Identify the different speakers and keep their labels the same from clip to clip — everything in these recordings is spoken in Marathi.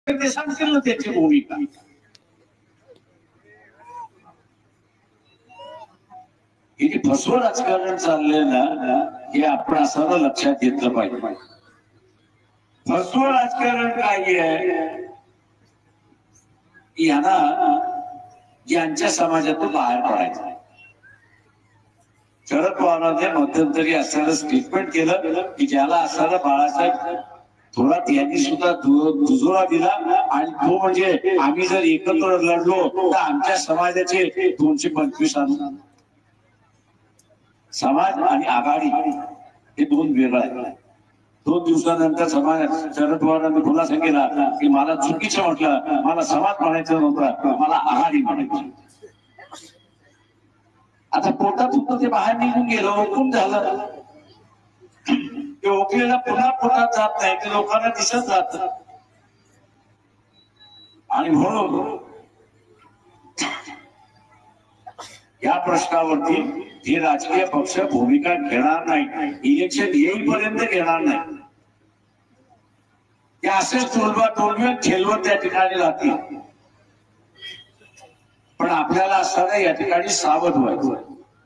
Speaker 1: ते सांगतील ना त्याची भूमिका. हे जे फसवं राजकारण चाललंय ना, हे आपण असं लक्षात घेतलं पाहिजे. फसवं राजकारण काय आहे, यांना यांच्या समाजातून बाहेर पडायचं. शरद पवारांनी मध्यंतरी असताना स्टेटमेंट केलं की ज्याला असताना बाळासाहेब थोरात यांनी सुद्धा दुजोरा दिला आणि तो म्हणजे आम्ही जर एकत्र लढलो तर आमच्या समाजाचे 225 आणू. समाज आणि आघाडी हे दोन वेगळं आहे. 2 दिवसानंतर समाज शरद पवारांनी खुलासा केला की मला चुकीचं म्हटलं, मला समाज म्हणायचं नव्हतं, मला आघाडी म्हणायची. आता पोटात ते बाहेर निघून गेलं, ओकून झालं. ते ओकलेला पुन्हा पोटात जात नाही, ते लोकांना दिसत जात. आणि म्हणून या प्रश्नावरती हे राजकीय पक्ष भूमिका घेणार नाही, इलेक्शन येईपर्यंत घेणार नाही. ते असेच टोलवा ठेलवत त्या ठिकाणी राहतील. पण आपल्याला असताना या ठिकाणी सावध व्हायचं.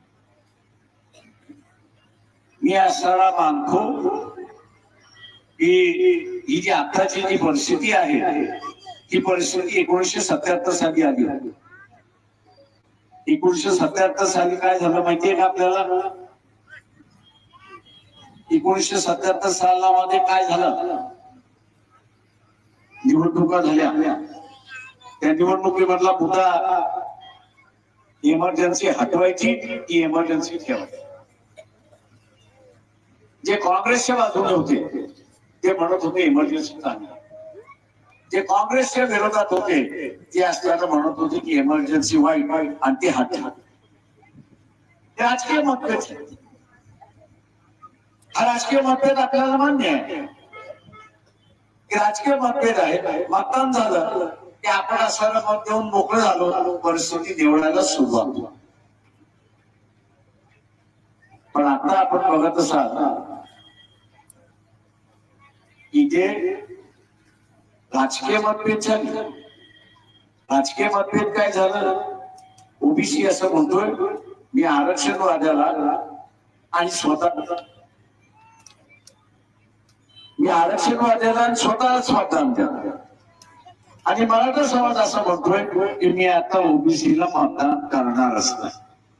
Speaker 1: मी असताना मानतो की ही जी आताची जी परिस्थिती आहे, ही परिस्थिती 1977 साली आली. 1977 साली काय झालं माहितीये का आपल्याला? 1977 सालामध्ये काय झालं? निवडणुका झाल्या. त्या निवडणुकीमधला मुद्दा इमर्जन्सी हटवायची की इमर्जन्सी ठेवायची. जे काँग्रेसच्या बाजूने होते ते म्हणत होते इमर्जन्सी चांगली. जे काँग्रेसच्या विरोधात होते ते असताना म्हणत होते की इमर्जन्सी वाईट आणि ते हटवा. ते राजकीय मतभेद. हा राजकीय मतभेद आपल्याला मान्य आहे की राजकीय मतभेद आहे. मतदान झालं की आपण असताना मत देऊन मोकळं झालो, परिस्थिती निवडायला सुरुवात. पण आता आपण बघत असाल की जे राजकीय मतभेद झाले, राजकीय मतभेद काय झालं? ओबीसी असं म्हणतोय मी आरक्षणवाद्याला आणि मी आरक्षणवाद्याला आणि स्वतःलाच मतदान द्या. आणि मराठा समाज असं म्हणतोय की मी आता ओबीसीला मतदान करणारच नाही.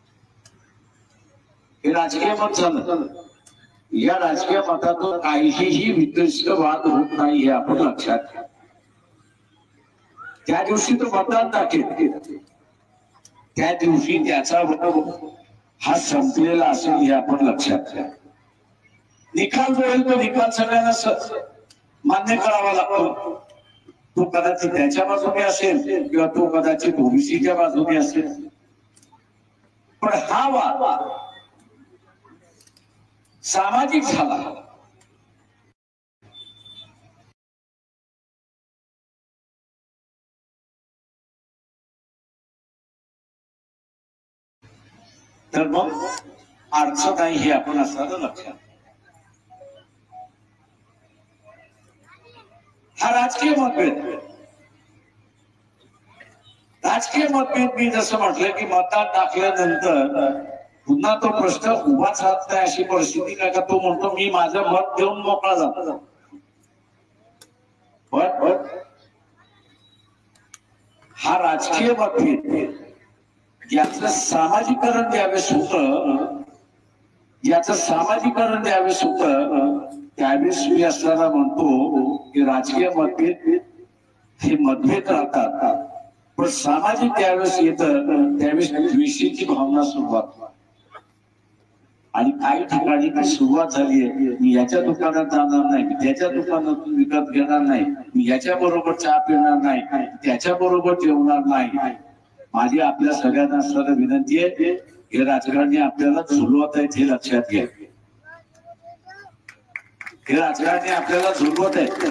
Speaker 1: हे राजकीय मत झालं. या राजकीय मतातून काहीही विद्वेष वाद होत नाही हे आपण लक्षात घ्या. त्या दिवशी तो मतदान टाकेल, त्या दिवशी त्याचा हा संपलेला असेल हे आपण लक्षात घ्या. निकाल जो येईल तो निकाल सगळ्यांना मान्य करावा लागतो. तो कदाचित त्याच्या बाजूने असेल किंवा तो कदाचित ओबीसीच्या बाजूने असेल. पण हा वाद सामाजिक झाला. तर मग अडचण नाही हे आपण असताना लक्षात. हा राजकीय मतभेद मी जसं म्हटलं की मतदान टाकल्यानंतर पुन्हा तो प्रश्न उभाच राहत नाही अशी परिस्थिती काय का? तो म्हणतो मी माझं मत देऊन मोकळा जातो. पण हा राजकीय मतभेद याचं सामाजिकरण ज्यावेळेस होतं, त्यावेळेस मी असताना म्हणतो की राजकीय मतभेद हे मतभेद राहतात, पण सामाजिक ज्यावेळेस येतं त्यावेळेस द्वेषाची भावना सुरुवात. आणि काही ठिकाणी ती सुरुवात झाली आहे. मी याच्या दुकानात जाणार नाही, मी त्याच्या दुकानातून विकत घेणार नाही, मी याच्या बरोबर चहा पिणार नाही, त्याच्या बरोबर जेवणार नाही. माझी आपल्या सगळ्यांना असणारी विनंती आहे, हे राजकारणी आपल्याला झुलवत आहेत हे लक्षात घ्या. हे राजकारणी आपल्याला झुलवत आहेत.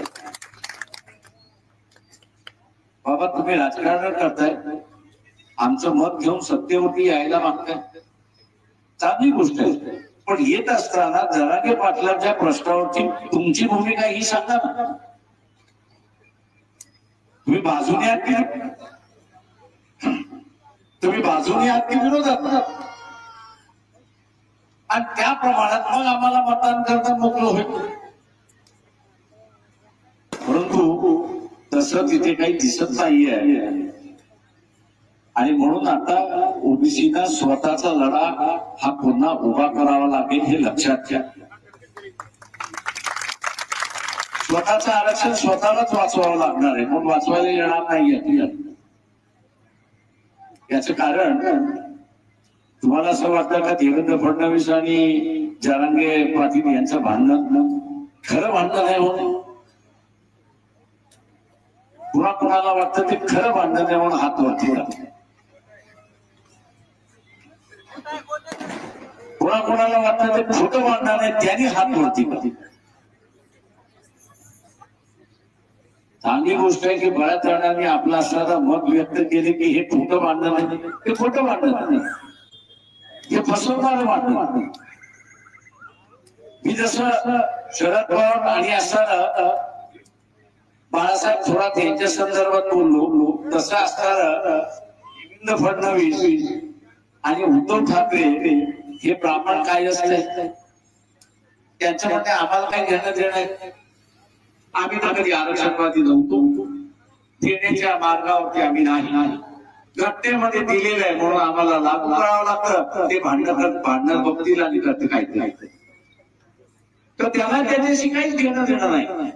Speaker 1: बाबा तुम्ही राजकारण करताय, आमचं मत घेऊन सत्तेवरती यायला मागताय, चांगली गोष्ट आहे. पण येत असताना जरांगे पाटलांच्या प्रश्नावरती तुमची भूमिका ही सांगा ना. तुम्ही बाजूने आहात की तुम्ही बाजूने आहात की विरोधात, आणि त्या प्रमाणात मग आम्हाला मतदान करता मोकळं होईल. परंतु तसं तिथे काही दिसत नाहीये, आणि म्हणून आता ओबीसीना स्वतःचा लढा हा पुन्हा उभा करावा लागेल हे लक्षात घ्या. स्वतःचं आरक्षण स्वतःलाच वाचवावं लागणार आहे, म्हणून वाचवायला येणार नाहीये. याचं कारण तुम्हाला असं वाटतं का देवेंद्र फडणवीस आणि जरांगे पाटील यांचं भांडण खरं भांडण आहे म्हणून? पुन्हा कुणाला वाटतं ते खरं भांडण आहे म्हणून हात वरती करतात. पुन्हा कुणाला वाटतं ते खोटं भांडण आहे त्यांनी हात वरती करतात. चांगली गोष्ट आहे की बऱ्याच जणांनी आपलं असणारा मत व्यक्त केले की हे खोटं भांडण आहे, ते खोटं भांडण नाही, हे फसवणारं भांडण आहे. मी जसं शरद पवार आणि असणारा बाळासाहेब थोरात यांच्या संदर्भात बोललो, तसं असणारं देवेंद्र फडणवीस आणि उद्धव ठाकरे हे ब्राह्मण काय असते त्यांचं म्हणणे आम्हाला काही घेणं देणं आहे. आम्ही तर कधी आरक्षणवादी नव्हतो, देण्याच्या मार्गावरती आम्ही नाही, घटनेमध्ये दिलेलं आहे म्हणून आम्हाला लागू करावं लागतं. ते भांडण बघतील आणि करते काय तर त्याला त्याच्याशी काहीच घेणं देणं नाही.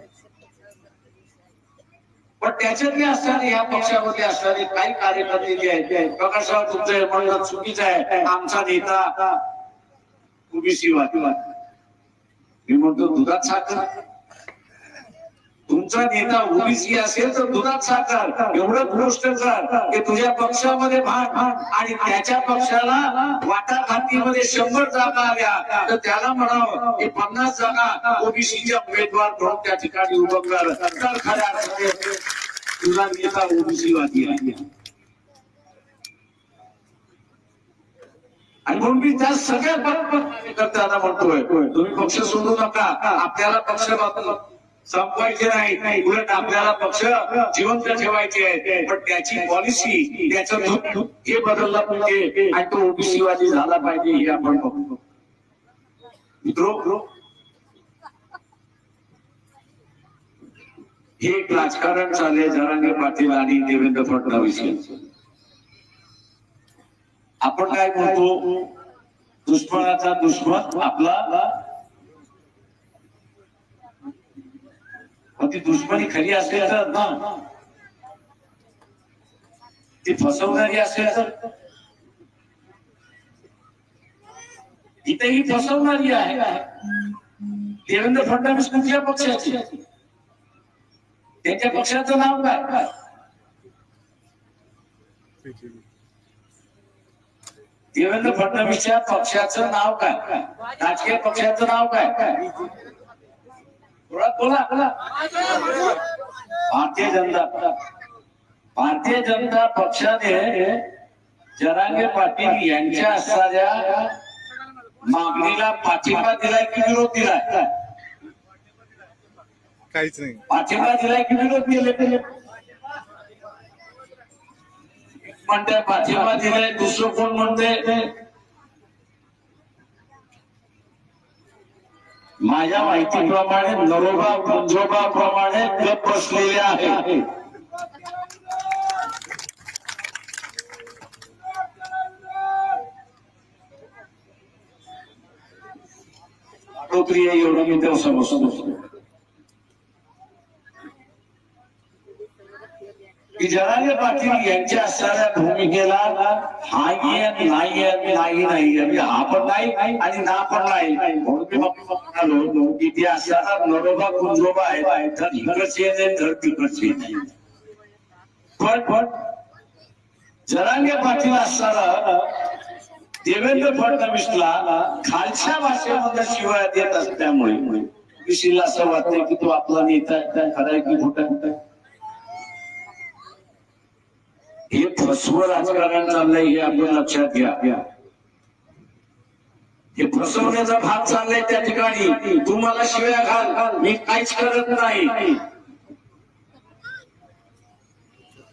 Speaker 1: पण त्याच्यातले असणारे या पक्षामध्ये असणारे काही कार्यकर्ते जे आहेत, प्रकाशराव तुमचं हे म्हणणं चुकीचं आहे, आमचा नेता ओबीसीवादी. मी म्हणतो दुधात साखर, तुमचा नेता ओबीसी असेल तर दुधात साखर एवढं गोष्ट कर की तुझ्या पक्षामध्ये भाग आणि त्याच्या पक्षाला वाटाघाटीमध्ये 100 जागा आल्या तर त्याला म्हणावं हे 50 जागा ओबीसीच्या उमेदवार म्हणून त्या ठिकाणी उभं कर, तर खऱ्या अर्थाने तुझा नेता ओबीसीवादी आहे. आणि म्हणून मी त्या सगळ्या कार्यकर्त्यांना म्हणतोय तुम्ही पक्ष सोडू नका, आपल्याला पक्ष संपवायचे नाही, उलट आपल्याला पक्ष जिवंत ठेवायचे आहे. पण त्याची पॉलिसी त्याचं दूध हे बदललं पाहिजे आणि तो ओबीसीवादी झाला पाहिजे हे आपण बघतो. मित्रो, हे एक राजकारण चालले जरांगे पाटील आणि देवेंद्र फडणवीस यांचं. आपण काय म्हणतो दुश्मनाचा दुश्मन आपला, ती दुश्मनी खरी असेल तर ना, ती फसवणारी असेल तर इथेही फसवणारी आहे. देवेंद्र फडणवीस कुठल्या पक्षाची, त्यांच्या पक्षाचं नाव काय, देवेंद्र फडणवीसच्या पक्षाचं नाव काय, राजकीय पक्षाचं नाव काय, बोला. भारतीय जनता पक्षाने जरांगे पाटील यांच्या असणाऱ्या मागणीला पाठिंबा दिलाय की विरोध दिलाय?
Speaker 2: काहीच नाही.
Speaker 1: पाठिंबा दिलाय की विरोध दिले? म्हणते पाठिंबा दिलाय, दुसरं कोण म्हणते? माझ्या माहितीप्रमाणे नरोबा गुंजोबा प्रमाणे गप बसलेले आहे. लोकप्रिय एवढं मी तेव्हा समजतो की जरांगे पाटील यांच्या असणाऱ्या भूमिकेला नाही, हा पण नाही आणि ना पण नाही. म्हणून मी म्हणालो की ते असणारा नरोबा गुंजोबा आहे, तर इकडचे नाही तर तिकडचे नाही. पण जरांगे पाटील असणारा देवेंद्र फडणवीसला खालच्या भाषेमध्ये शिवाय देत असल्यामुळे ओबीसीला असं वाटतंय की तो आपला नेता खराय की खोटा. हे फसवं राजकारण चाललंय हे आपण लक्षात घ्या. हे फसवण्याचा भाग चाललाय त्या ठिकाणी. तुम्हाला शिव्या घाल, मी काहीच करत नाही.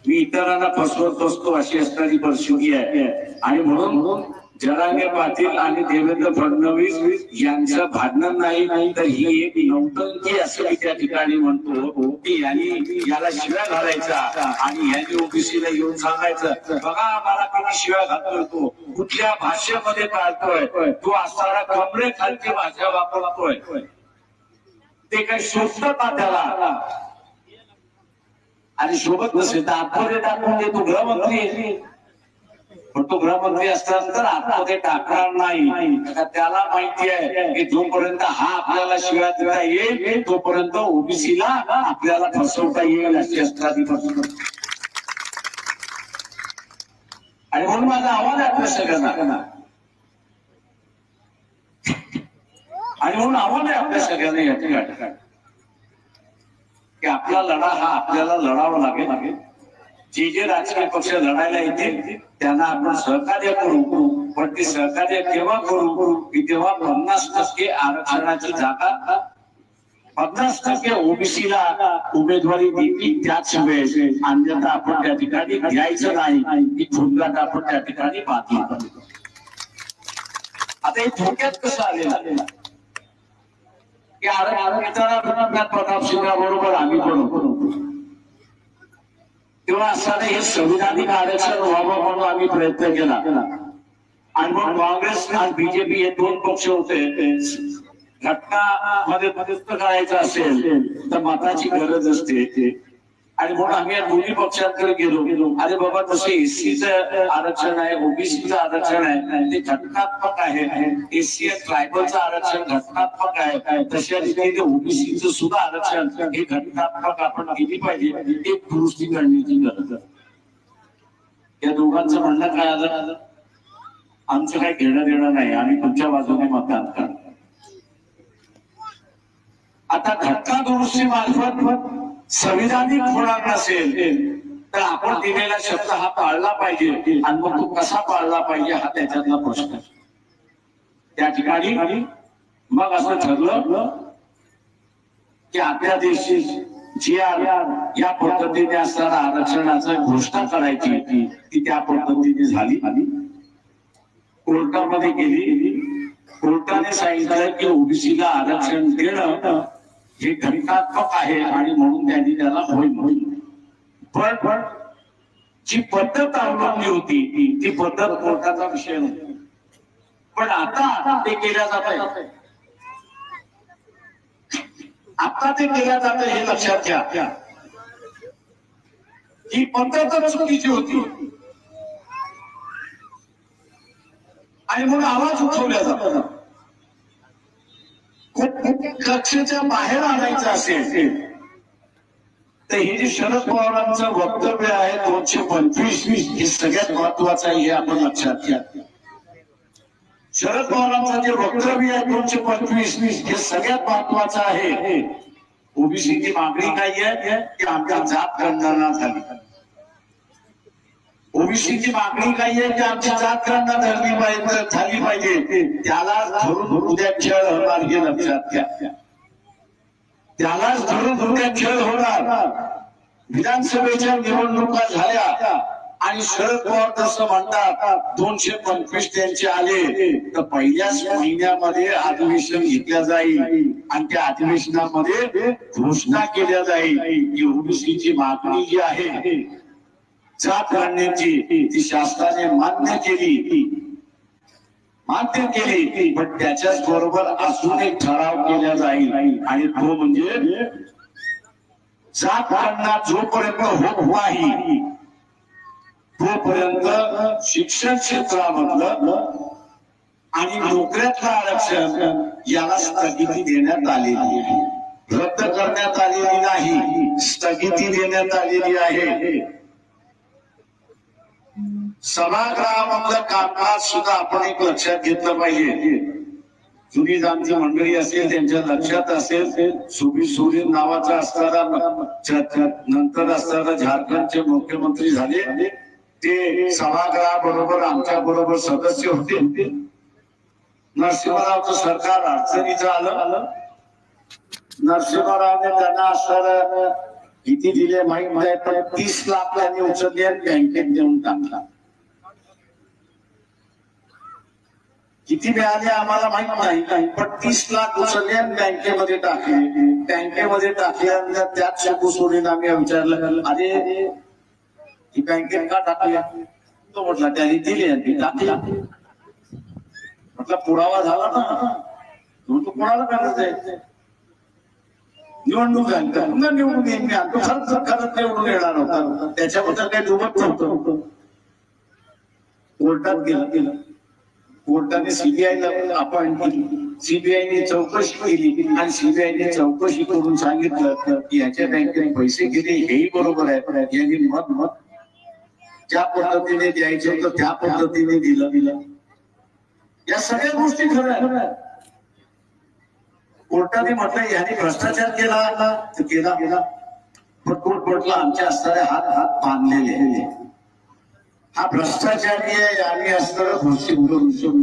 Speaker 1: मी इतरांना फसवत बसतो अशी असणारी परिस्थिती आहे. आणि म्हणून जरांगे पाटील आणि देवेंद्र फडणवीस यांचं भांडण नाही तर ही एक नौटंकी असं मी त्या ठिकाणी म्हणतो की यांनी याला शिव्या घालायचा आणि यांनी ओबीसीला येऊन सांगायचं बघा मला कोणी शिव्या घालतोय, कुठल्या भाषेमध्ये काढतोय, तो असणारा कमरे खालची भाषा वापरतोय, ते काही शोधतं का त्याला? आणि सोबत नसेल तर आतमध्ये टाकून देतो गृहमंत्री, पण तो गृहमंत्री असताना तर आतमध्ये टाकणार नाही. त्याला माहिती आहे की जोपर्यंत हा आपल्याला शिव्या देता येईल तोपर्यंत ओबीसीला आपल्याला फसवता येईल अशी असणारी परिस्थिती. आणि म्हणून माझा आवाज आहे आपल्या सगळ्यांना, आणि म्हणून आव्हान आहे आपल्या सगळ्यांना या ठिकाणी की आपला लढा हा आपल्याला लढावा लागेल. जे जे राजकीय पक्ष लढायला येतील त्यांना आपण सहकार्य करू, पण ते सहकार्य केव्हा करू की तेव्हा 50% आरक्षणाची जागा 50% ओबीसीला उमेदवारी देतील त्याच वेळेस, अन्यथा आपण त्या ठिकाणी घ्यायचं नाही की थोडक्यात आपण त्या ठिकाणी बातमी. आता हे थोडक्यात कसं आलेलं की आरक्षणाला प्रताप सिंगाबरोबर आम्ही बनवतो तेव्हा असताना हे संविधानिक आरक्षण व्हावं म्हणून आम्ही प्रयत्न केला. आणि मग काँग्रेस आणि बीजेपी हे दोन पक्ष होते. घटनामध्ये मदत करायचं असेल तर मताची गरज असते, आणि म्हणून आम्ही या दोन्ही पक्षांकडे गेलो. अरे बाबा तसं एससीचं आरक्षण आहे, ओबीसीचं आरक्षण आहे, ते घटनात्मक आहे. एससी ट्रायबलचं आरक्षण घटनात्मक आहे, तशा रीतीने ओबीसीचं सुद्धा आरक्षण हे घटनात्मक आपण केली पाहिजे, एक दुरुस्ती करण्याची गरज आहे. या दोघांचं म्हणणं काय आलं, आमचं काही घेणं देणं नाही, आम्ही तुमच्या बाजूने मतदान करतो. आता घटना दुरुस्ती मार्फत संविधानिक होणार नसेल तर आपण दिलेला शब्द हा पाळला पाहिजे, आणि मग तो कसा पाळला पाहिजे हा त्याच्यातला प्रश्न. त्या ठिकाणी मग असं ठरलं की आपल्या देशी जी या पद्धतीने असताना आरक्षणाचं घोषणा करायची ती त्या पद्धतीने झाली. कोर्टामध्ये गेली, कोर्टाने सांगितलं की ओबीसीला आरक्षण देणं हे घटनात्मक आहे आणि म्हणून त्यांनी त्याला होईल. पण जी पद्धत अवलंबली होती ती पद्धत कोर्टाचा विषय नव्हती. पण आता ते केल्या जात आहे, आता ते केल्या जात हे लक्षात घ्या. ही पद्धत चुकीची होती आणि म्हणून आवाज उठवला जातो. कक्षेच्या बाहेर आणायचं असेल तर हे जे शरद पवारांचं वक्तव्य आहे 225 हे सगळ्यात महत्वाचं आहे, हे आपण लक्षात घ्या. शरद पवारांचं जे वक्तव्य आहे 225 हे सगळ्यात महत्वाचं आहे. ओबीसीची मागणी काय आहे की आमच्या जात गणना झाली. ओबीसीची मागणी काय आहे की आमची जात गणना झाली पाहिजे. त्याला धरून उद्या खेळ होणार हे लक्षात घ्या. त्यालाच धरून उद्या खेळ होणार. विधानसभेच्या निवडणुका झाल्या आणि शरद पवार तसं म्हणतात 225 त्यांचे आले तर पहिल्याच महिन्यामध्ये अधिवेशन घेतल्या जाईल आणि त्या अधिवेशनामध्ये घोषणा केल्या जाईल की ओबीसीची मागणी जी आहे जात गणनेची ती शासनाने मान्य केली, पण त्याच्याच बरोबर अजून एक ठराव केला जाईल आणि तो म्हणजे जात गणना जोपर्यंत होत नाही तोपर्यंत शिक्षण क्षेत्रामधलं आणि नोकऱ्यातलं आरक्षण याला स्थगिती देण्यात आलेली आहे. रद्द करण्यात आलेली नाही, स्थगिती देण्यात आलेली आहे. सभागृहामधलं कामकाज सुद्धा आपण एक लक्षात घेतलं पाहिजे. जुनी जाणती मंडळी असेल त्यांच्या लक्षात असेल सुबी सोरेन नावाचा असणारा नंतर असताना झारखंडचे मुख्यमंत्री झाले, ते सभागृहाबरोबर आमच्या बरोबर सदस्य होते. नरसिंहरावचं सरकार अडचणीचं आलं. नरसिंहरावने त्यांना असणारा किती दिले माहीत नाही, पण 30 लाख त्यांनी उचलले आणि बँकेत देऊन टाकला. किती मिळाले आम्हाला माहित नाही, पण 30 लाख उचलले आणि बँकेमध्ये टाकले. बँकेमध्ये टाकल्यानंतर त्यात शकू सोडून आम्ही विचारलं, अरे ही बँकेत का टाकली? तो म्हटला त्यांनी दिली आणि टाकली. म्हटलं पुरावा झाला ना, तू कोणाला करायचंय? निवडणूक झाली तर पुन्हा निवडून येईन मी, तो खरंच निवडून येणार होता, त्याच्याबद्दल काही दुमत नव्हतं. कोर्टात गेला, कोर्टाने सीबीआयला अपॉइंट केली. सीबीआयने चौकशी केली आणि सीबीआयने चौकशी करून सांगितलं की याच्या बँकेने पैसे गेले हेही बरोबर आहे, यांनी मत ज्या पद्धतीने द्यायचं होतं त्या पद्धतीने दिलं. या सगळ्या गोष्टी खऱ्या. कोर्टाने म्हटलं याने भ्रष्टाचार केला तर केला, पण कोर्ट म्हटलं आमच्या असणारे हात बांधलेले, हा भ्रष्टाचारी आहे, आम्ही असणारं घोषित करू.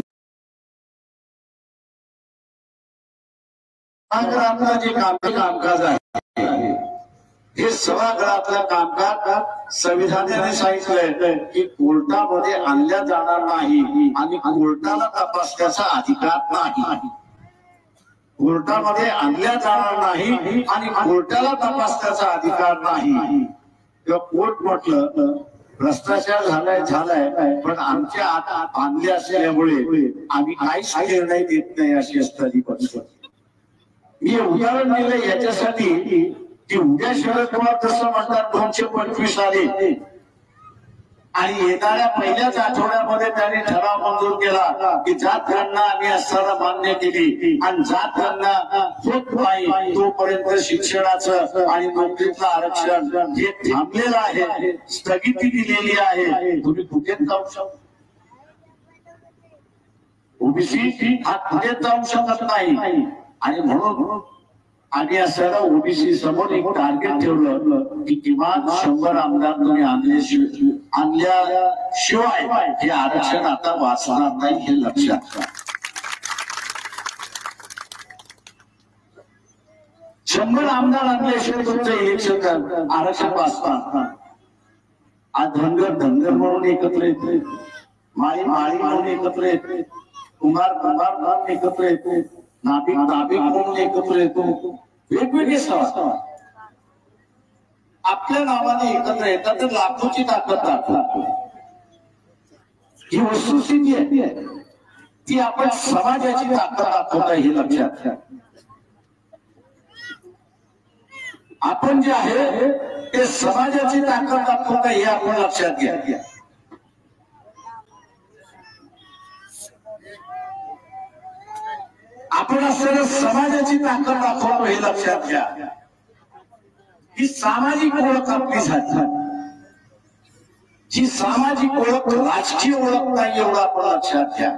Speaker 1: सभागृहातलं जे कामकाज आहे हे सभागृहातलं कामकाज संविधानाने सांगितलंय की कोर्टामध्ये आणल्या जाणार नाही आणि कोर्टाला तपासण्याचा अधिकार नाही. कोर्टामध्ये आणल्या जाणार नाही आणि कोर्टाला तपासण्याचा अधिकार नाही. किंवा कोर्ट म्हटलं भ्रष्टाचार झालाय पण आमच्या हातात बांधले असल्यामुळे आम्ही काहीच निर्णय देत नाही अशी असणारी परिस्थिती. मी उदाहरण दिलं याच्यासाठी की उद्या शरद पवार जसं म्हणतात 225 आले आणि येणाऱ्या पहिल्याच आठवड्यामध्ये त्यांनी ठराव मंजूर केला की जात गणना आम्ही असताना मान्य केली आणि जात गणना होत नाही तोपर्यंत शिक्षणाचं आणि नोकरीचं आरक्षण हे थांबलेलं आहे, स्थगिती दिलेली आहे. तुम्ही कुठे जाऊ शकता? ओबीसी हा कुठे जाऊ शकत नाही. आणि म्हणून आम्ही असताना ओबीसी समोर एक टार्गेट ठेवलं की किमान 100 आमदार तुम्ही आणल्याशिवाय हे आरक्षण आता वाचणार नाही, हे लक्षात घ्या. 100 आमदार आणल्याशिवाय तुमचं इलेक्शन आरक्षण वाचणार. आज धनगर म्हणून एकत्र येते, माळी म्हणून एकत्र येते, कुमार म्हणून एकत्र येते, नाभिक म्हणून एकत्र येतो. वेगवेगळे सवाल आपल्या नावाने एकत्र येतात तर लाखोची ताकद दाखवतो. ही वस्तुस्थिती आहे, ती आपण समाजाची ताकद दाखवता हे लक्षात घ्या. आपण जे आहे ते समाजाची ताकद दाखवता हे आपण लक्षात घ्या. आपण असलेल्या समाजाची ताकद दाखवतो हे लक्षात घ्या. ही सामाजिक ओळख आपली झाली, ही सामाजिक ओळख राजकीय ओळख नाही एवढं आपण लक्षात घ्या.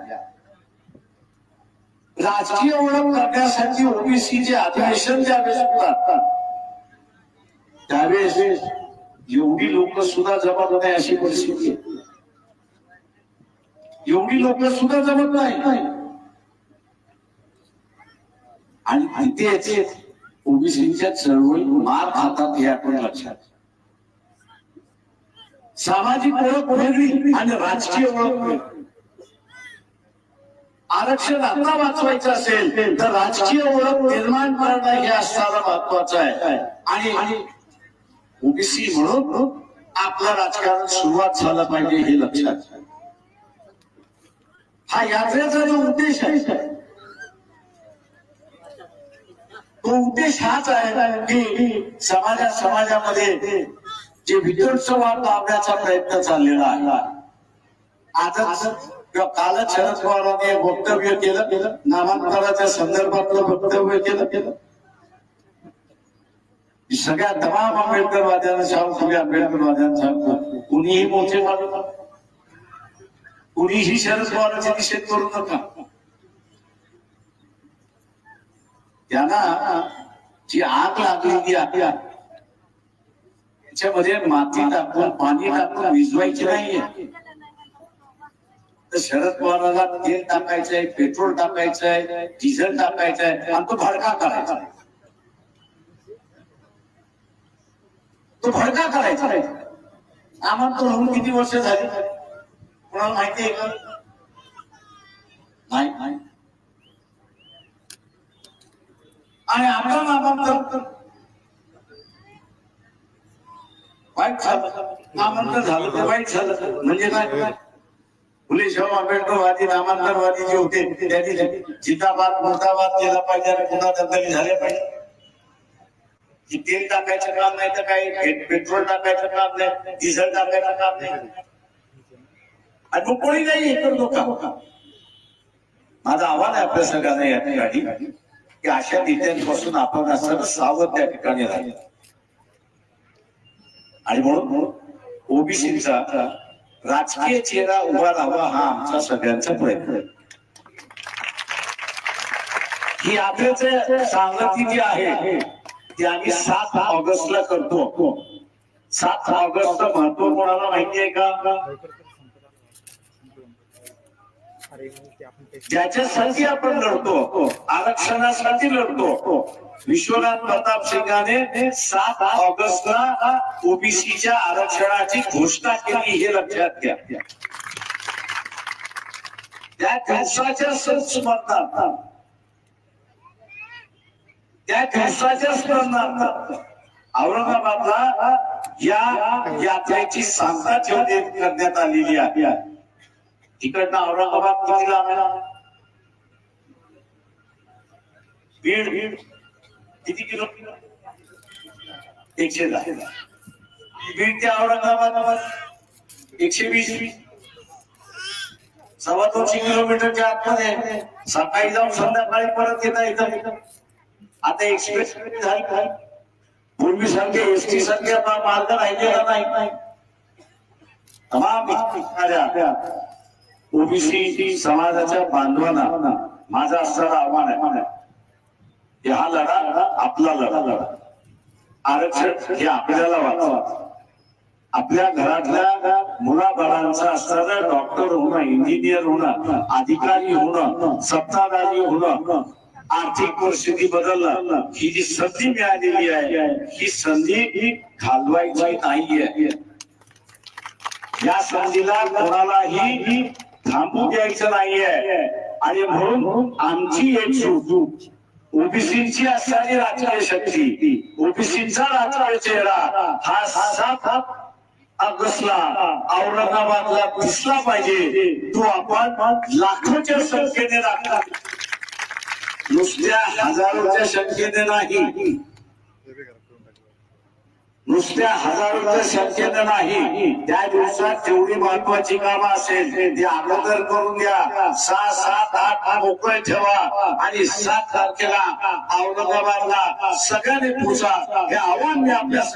Speaker 1: राजकीय ओळख करण्यासाठी ओबीसीचे अधिवेशन ज्यावेळेस होतात त्यावेळेस एवढी लोक सुद्धा जमत नाही अशी परिस्थिती आहे. एवढी लोक सुद्धा जमत नाही आणि तिथे ओबीसीच्या चळवळी मार खातात हे आपण लक्षात. सामाजिक ओळख वेगळी आणि राजकीय ओळख वेगळी. आरक्षण आता वाचवायचं असेल तर राजकीय ओळख निर्माण करणं हे असणारं महत्वाचं आहे. आणि ओबीसी म्हणून आपलं राजकारण सुरुवात झालं पाहिजे हे लक्षात. हा यात्रेचा जो उद्देश आहे तो उद्देश हाच आहे की समाजामध्ये जे विध्वंसवाद लावण्याचा प्रयत्न चाललेला आहे. आजच किंवा कालच शरद पवारांनी वक्तव्य केलं, नामांतराच्या संदर्भातलं वक्तव्य केलं. सगळ्या तमाम आंबेडकरवाद्यांना सांगतो, आंबेडकरवाद्यांना सांगतो, कुणीही मोठे मानू, कुणीही शरद पवारांचा निषेध करू नका. त्यांना जी आग लागलेली आहे त्याच्यामध्ये माती टाकून पाणी टाकून विझवायची नाहीये. तर शरद पवारांना तेल टाकायचंय, पेट्रोल टाकायचंय, डिझेल टाकायचंय आणि तो भडका करायचा. तो भडका करायचा. आम्हाला तो होऊन किती वर्ष झाली कोणाला माहिती आहे का? नाही. आणि आपला नामांतर वाईट झालं, नामांतर झालं ते वाईट झालं म्हणजे काय? फुले शाहू आंबेडकरवादी नामांतरवादी जे होते त्यांनी जिंदाबाद मुर्दाबाद केला पाहिजे आणि पुन्हा दंगली झाल्या पाहिजे. तेल टाकायचं काम नाही तर काही पेट्रोल टाकायचं काम नाही, डिझेल टाकायचं काम नाही आणि मग कोणी नाही हे करतो का? माझं आव्हान आहे आपल्या सगळ्यांना या ठिकाणी की अशा नेत्यांपासून आपण असं सावध त्या ठिकाणी राहील. आणि म्हणून ओबीसीचा राजकीय चेहरा उभा राहावा हा आमचा सगळ्यांचा प्रयत्न आहे. ही आपल्याच सांगती जी आहे ती आम्ही 7 ऑगस्टला करतो. 7 ऑगस्ट महत्व कोणाला माहिती आहे का? ज्याच्यासाठी आपण लढतो, आरक्षणासाठी लढतो. विश्वनाथ प्रताप सिंगाने 7 ऑगस्टला ओबीसीच्या आरक्षणाची घोषणा केली हे लक्षात घ्या. त्या दिवसाच्या स्मरणार्थ औरंगाबादला या यात्रेची सांगता करण्यात आलेली आहे. तिकडनं औरंगाबाद किती लांब आहे? बीड किती किलोमीटर? 110. बीड ते औरंगाबाद 120. 250 किलोमीटरच्या आतमध्ये सकाळी जाऊन संध्याकाळी परत येता येतं. आता एक्सप्रेस झाली. पूर्वीसारखे एसटी सारखे मार्ग राहिलेला नाही. तमाम ओबीसी समाजाच्या बांधवांना माझं असणारं आव्हान आहे, हा लढा आपला लढा. आरक्षण हे आपल्याला वाचवा. आपल्या घरातल्या मुलाबाळांचं असणारं डॉक्टर होणं, इंजिनियर होणं, अधिकारी होणं, सत्ताधारी होणं, आर्थिक परिस्थिती बदलणं, ही जी संधी मिळालेली आहे ही संधी घालवायची नाहीये. या संधीला कोणालाही थांबू द्यायचं नाहीये. आणि म्हणून आमची एकजूट, ओबीसीची असणारी राजकीय शक्ती, ओबीसीचा राजकीय चेहरा हा 7 ऑगस्टला औरंगाबादला दिसला पाहिजे. तो आपण लाखोच्या संख्येने राखला, नुसत्या हजारोच्या संख्येने नाही, नुसत्या हजारोच्या संख्येने नाही. त्या दिवसात जेवढी महत्वाची कामं असेल ती अगोदर करून द्या. 6, 7, 8 मोकळे ठेवा आणि 7 तारखेला औरंगाबादला सगळ्यांनी पोचा. हे आव्हान मी आपल्या